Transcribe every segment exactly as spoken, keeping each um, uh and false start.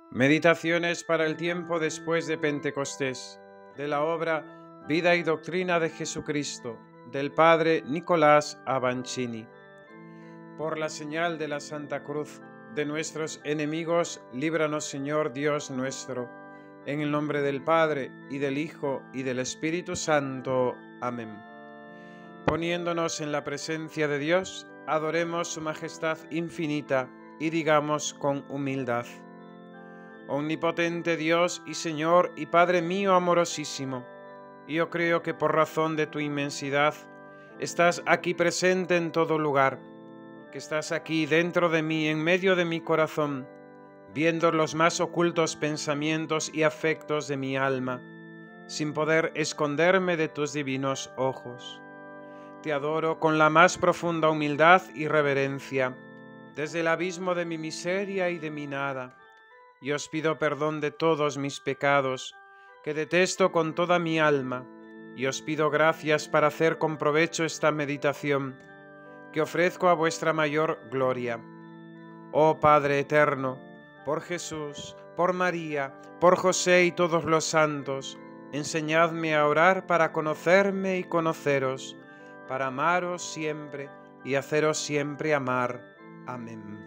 Meditaciones para el tiempo después de Pentecostés, de la obra Vida y Doctrina de Jesucristo, del Padre Nicolás Avancini. Por la señal de la Santa Cruz de nuestros enemigos, líbranos, Señor Dios nuestro, en el nombre del Padre, y del Hijo, y del Espíritu Santo. Amén. Poniéndonos en la presencia de Dios, adoremos su majestad infinita y digamos con humildad: Omnipotente Dios y Señor y Padre mío amorosísimo, yo creo que por razón de tu inmensidad estás aquí presente en todo lugar, que estás aquí dentro de mí, en medio de mi corazón, viendo los más ocultos pensamientos y afectos de mi alma, sin poder esconderme de tus divinos ojos. Te adoro con la más profunda humildad y reverencia, desde el abismo de mi miseria y de mi nada. Y os pido perdón de todos mis pecados, que detesto con toda mi alma, y os pido gracias para hacer con provecho esta meditación, que ofrezco a vuestra mayor gloria. Oh Padre eterno, por Jesús, por María, por José y todos los santos, enseñadme a orar para conocerme y conoceros, para amaros siempre y haceros siempre amar. Amén.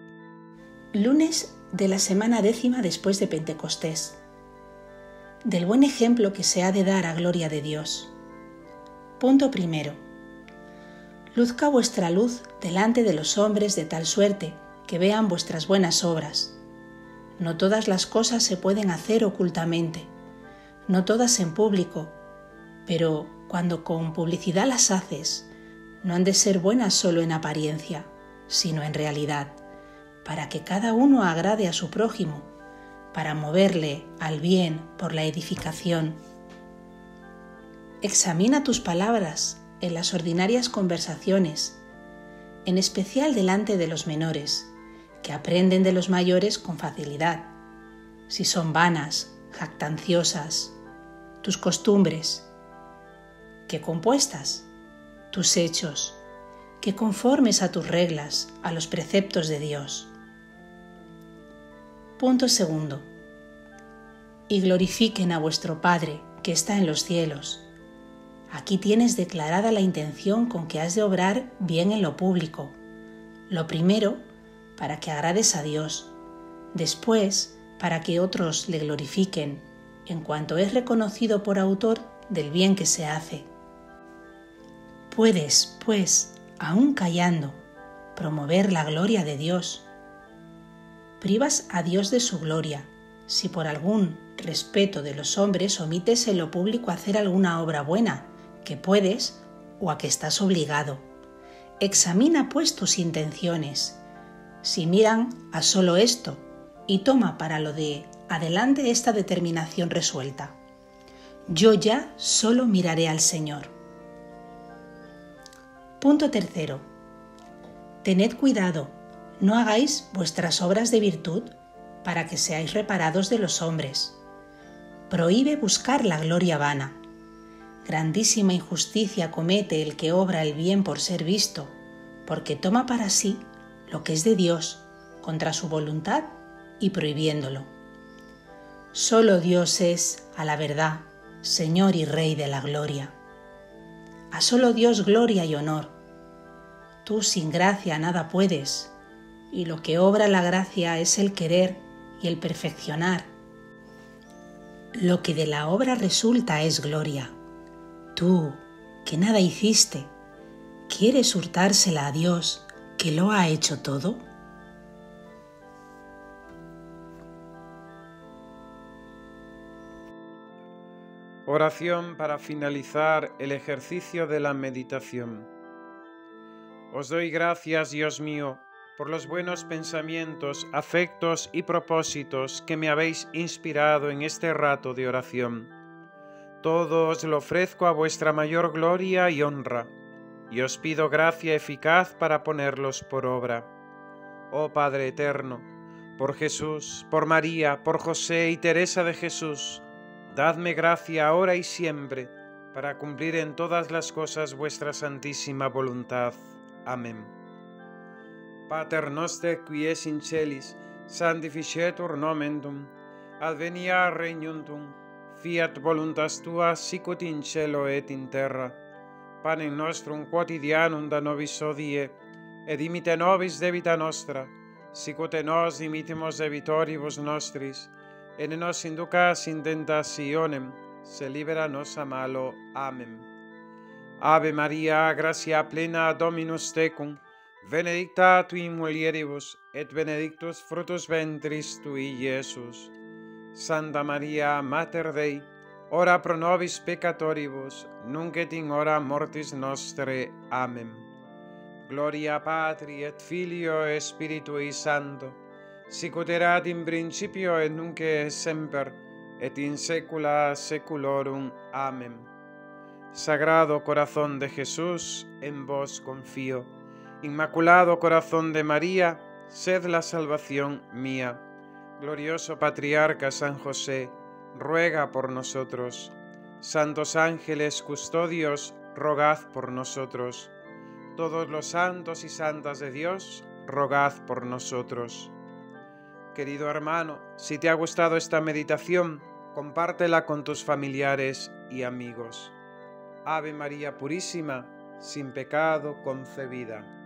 Lunes de la semana décima después de Pentecostés. Del buen ejemplo que se ha de dar a gloria de Dios. Punto primero. Luzca vuestra luz delante de los hombres de tal suerte que vean vuestras buenas obras. No todas las cosas se pueden hacer ocultamente, no todas en público, pero cuando con publicidad las haces, no han de ser buenas solo en apariencia, sino en realidad, para que cada uno agrade a su prójimo, para moverle al bien por la edificación. Examina tus palabras en las ordinarias conversaciones, en especial delante de los menores, que aprenden de los mayores con facilidad, si son vanas, jactanciosas, tus costumbres, que compuestas, tus hechos, que conformes a tus reglas, a los preceptos de Dios. Punto segundo. Y glorifiquen a vuestro Padre, que está en los cielos. Aquí tienes declarada la intención con que has de obrar bien en lo público. Lo primero, para que agrades a Dios. Después, para que otros le glorifiquen, en cuanto es reconocido por autor del bien que se hace. Puedes, pues, aún callando, promover la gloria de Dios. Privas a Dios de su gloria, si por algún respeto de los hombres omites en lo público hacer alguna obra buena, que puedes o a que estás obligado. Examina pues tus intenciones, si miran a solo esto, y toma para lo de adelante esta determinación resuelta: yo ya solo miraré al Señor. Punto tercero. Tened cuidado, no hagáis vuestras obras de virtud para que seáis reparados de los hombres. Prohíbe buscar la gloria vana. Grandísima injusticia comete el que obra el bien por ser visto, porque toma para sí lo que es de Dios, contra su voluntad y prohibiéndolo. Solo Dios es, a la verdad, Señor y Rey de la gloria. A solo Dios gloria y honor. Tú sin gracia nada puedes, y lo que obra la gracia es el querer y el perfeccionar. Lo que de la obra resulta es gloria. Tú, que nada hiciste, ¿quieres hurtársela a Dios, que lo ha hecho todo? Oración para finalizar el ejercicio de la meditación. Os doy gracias, Dios mío, por los buenos pensamientos, afectos y propósitos que me habéis inspirado en este rato de oración. Todo os lo ofrezco a vuestra mayor gloria y honra, y os pido gracia eficaz para ponerlos por obra. Oh Padre eterno, por Jesús, por María, por José y Teresa de Jesús, dadme gracia ahora y siempre, para cumplir en todas las cosas vuestra santísima voluntad. Amén. Pater noster qui es in celis, sanctificetur nomen tuum, advenia regnum tuum, fiat voluntas tua sicut in cielo et in terra. Panem nostrum quotidianum da nobis hodie, et dimite nobis debita nostra, sicut et nos dimittimus debitoribus nostris, et ne nos inducas in tentationem, se libera nos a malo. Amen. Ave Maria, gratia plena, Dominus tecum, benedicta tui in mulieribus, et benedictus fructus ventris tui, Iesus. Santa Maria, Mater Dei, ora pro nobis peccatoribus, nunc et in hora mortis nostre. Amen. Gloria Patri et Filio et Spiritui Sancto, sicut erat in principio et nunc et semper, et in saecula saeculorum. Amen. Sagrado corazón de Jesús, en vos confío. Inmaculado corazón de María, sed la salvación mía. Glorioso Patriarca San José, ruega por nosotros. Santos ángeles custodios, rogad por nosotros. Todos los santos y santas de Dios, rogad por nosotros. Querido hermano, si te ha gustado esta meditación, compártela con tus familiares y amigos. Ave María Purísima, sin pecado concebida.